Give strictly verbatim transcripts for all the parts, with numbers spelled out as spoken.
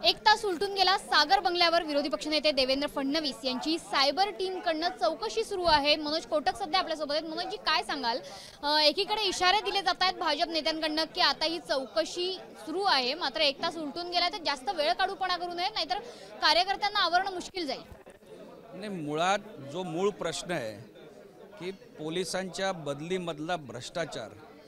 एक तास उलटून गेला। सागर बंगल्यावर विरोधी पक्षनेते देवेंद्र फडणवीस यांची सायबर टीमकडून चौकशी सुरू आहे। मनोज कोटक सध्या आपल्या सोबत आहेत। मनोज जी, काय सांगाल? एकीकडे इशारे दिले जात आहेत भाजप नेत्यांकडून की आता ही चौकशी सुरू आहे, मात्र एक तास उलटून गेला तर जास्त वेळ काढूपणा करू नये, नाहीतर कार्यकर्त्यांना आवरणं मुश्किल जाईल। नाही, मुळात जो मूळ प्रश्न आहे की पोलिसांच्या बदलीमधला भ्रष्टाचार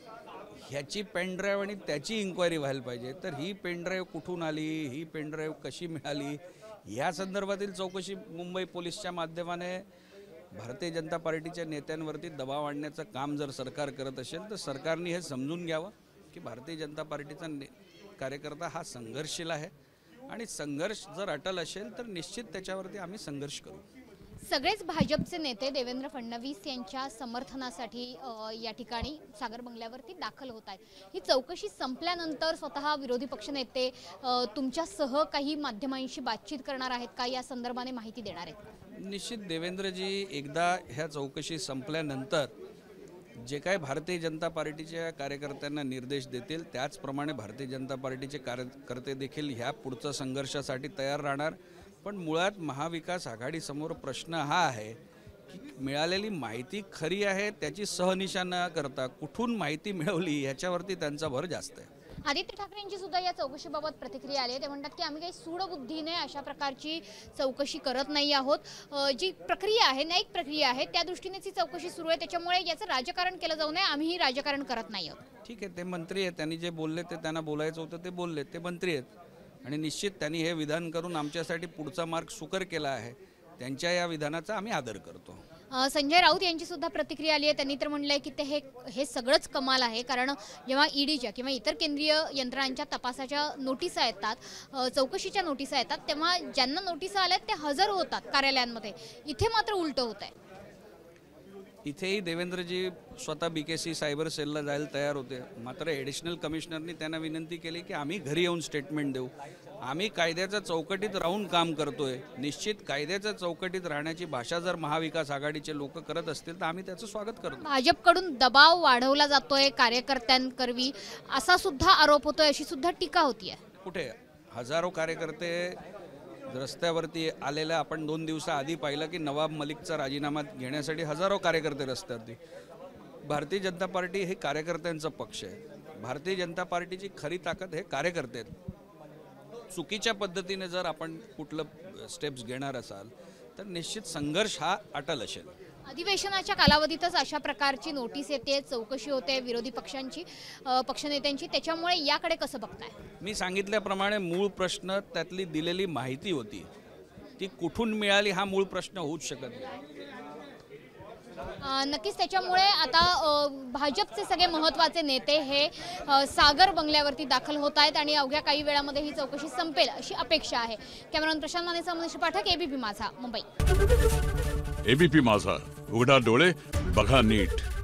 ह्याची पेनड्राईव्ह आणि त्याची इन्क्वायरी व्हायला पाहिजे। तर ही पेनड्राईव्ह कुठून आली, ही पेनड्राईव्ह कशी मिळाली, या संदर्भातील चौकशी मुंबई पोलीसच्या माध्यमाने भारतीय जनता पार्टीच्या नेत्यांवरती दबाव आणण्याचं काम जर सरकार करत असेल तर सरकारने हे समजून घ्यावं की भारतीय जनता पार्टीचा कार्यकर्ता हा संघर्षशील आहे आणि संघर्ष जर अटल असेल तर निश्चित त्याच्यावरती आम्ही संघर्ष करू। सगळेच भाजपचे नेते देवेंद्र फडणवीस यांच्या समर्थनासाठी या ठिकाणी सागर बंगल्यावरती दाखल होत आहेत। ही चौकशी संपल्यानंतर स्वतः विरोधी पक्षनेते तुमच्यासह काही माध्यमांशी बातचीत करणार आहेत का, या संदर्भाने माहिती देणार आहेत? निश्चित देवेंद्रजी एकदा ह्या चौकशी संपल्यानंतर जे काय भारतीय जनता पार्टीच्या कार्यकर्त्यांना निर्देश देतील त्याचप्रमाणे भारतीय जनता पार्टीचे कार्यकर्ते देखील ह्या पुढच्या संघर्षासाठी तयार राहणार। पण मुळात महाविकास आघाडीसमोर प्रश्न हा आहे की मिळालेली माहिती खरी आहे त्याची सहनिशा न करता कुठून माहिती मिळवली ह्याच्यावरती त्यांचा भर जास्त आहे। आदित्य ठाकरे यांची सुद्धा या चौकशीबाबत प्रतिक्रिया आली आहे। ते म्हणतात की आम्ही काही सूडबुद्धीने अशा प्रकारची चौकशी करत नाही आहोत। जी प्रक्रिया आहे, न्यायिक प्रक्रिया आहे, त्या दृष्टीनेच ही चौकशी सुरू आहे, त्याच्यामुळे याचं राजकारण केलं जाऊ नये, आम्हीही राजकारण करत नाही आहोत। ठीक आहे, ते मंत्री आहेत, त्यांनी जे बोलले ते त्यांना बोलायचं होतं ते बोलले, ते मंत्री आहेत आणि निश्चित त्यांनी हे विधान करून आमच्यासाठी पुढचा मार्ग सुकर केला आहे। त्यांच्या या विधानाचा आम्ही आदर करतो। संजय राऊत यांची सुद्धा प्रतिक्रिया आली आहे। त्यांनी तर म्हणलंय की ते हे हे सगळंच कमाल आहे, कारण जेव्हा ईडीच्या किंवा इतर केंद्रीय यंत्रणांच्या तपासाच्या नोटिसा येतात, चौकशीच्या नोटिसा येतात, तेव्हा ज्यांना नोटिसा आल्यात ते हजर होतात कार्यालयांमध्ये, इथे मात्र उलट होत आहे। इथेही देवेंद्रजी स्वतः बीकेसी सायबर सेलला जायला तयार होते, मात्र ॲडिशनल कमिशनरनी त्यांना विनंती केली की आम्ही घरी येऊन स्टेटमेंट देऊ, आम्ही कायद्याच्या चौकटीत राहून काम करतोय। निश्चित कायद्याच्या चौकटीत राहण्याची भाषा जर महाविकास आघाडीचे लोक करत असतील तर आम्ही त्याचं स्वागत करतो। भाजपकडून दबाव वाढवला जातोय कार्यकर्त्यांकरवी, असा सुद्धा आरोप होतोय, अशी सुद्धा टीका होतीये। कुठे हजारो कार्यकर्ते रस्त्यावरती आलेल्या आपण दोन दिवसाआधी पाहिलं की नवाब मलिकचा राजीनामा घेण्यासाठी हजारो कार्यकर्ते रस्त्यावरती। भारतीय जनता पार्टी हे कार्यकर्त्यांचा पक्ष आहे। भारतीय जनता पार्टीची खरी ताकद हे कार्यकर्ते आहेत। चुकीच्या पद्धतीने जर आपण कुठलं स्टेप्स घेणार असाल तर निश्चित संघर्ष हा अटल असेल। अधिवेशनाच्या कालावधीतच अशा प्रकारची नोटीस येते, चौकशी होते विरोधी पक्षांची, पक्षनेत्यांची, त्याच्यामुळे याकडे कसं बघताय? मी सांगितल्याप्रमाणे मूळ प्रश्न त्यातली दिलेली माहिती होती, ती कुठून मिळाली हा मूळ प्रश्न होऊच शकत नाही। नक्कीच त्याच्यामुळे आता भाजपचे सगळे महत्त्वाचे नेते हे सागर बंगल्यावरती दाखल होत आहेत आणि अवघ्या काही वेळामध्ये ही चौकशी संपेल अशी अपेक्षा आहे। कॅमेरामन प्रशांत मानेसह मनीष पाठक, एबीपी माझा, मुंबई। एबीपी माझा, उघडा डोळे बघा नीट।